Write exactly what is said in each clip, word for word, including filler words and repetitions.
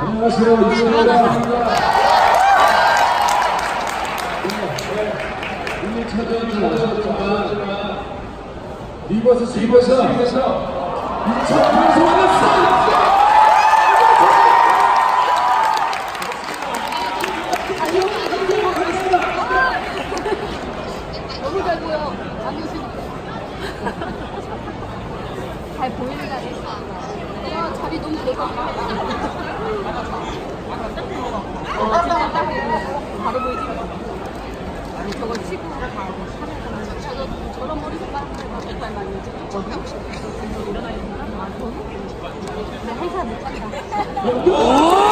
안녕하세요. 이승훈입니다. 오늘 찾아오지 않았지만 리버스 리버스 인천 방송 왔어. 너무 잘 보여. 안 웃으니까. 잘 보이니까 했어. 와, 자리 너무 좋아. 어, 진짜 딱 바로 보이지? 아니, 저거 치고 가고 저거, 저런 머리 색깔 색깔 많이 있지? 저기 혹시 일어나 있는 거? 아, 저기? 나 행사 못 간다.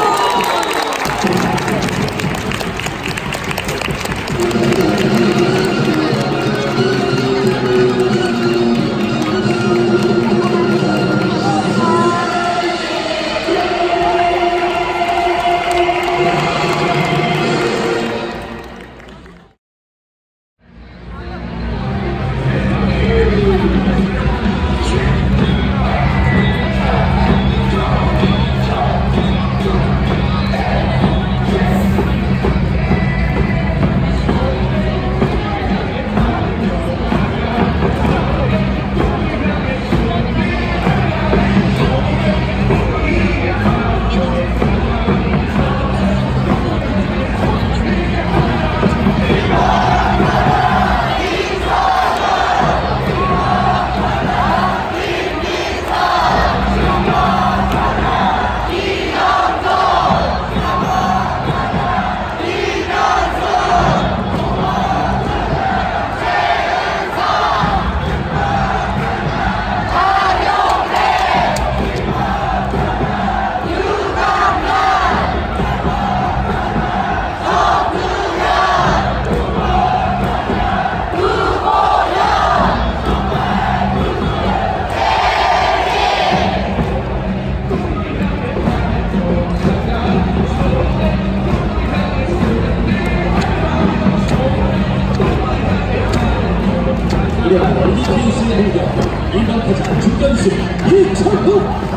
일반 가장 중견수 이철국.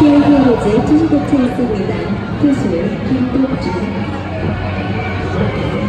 현재 투수 교체했습니다. 투수 김덕주.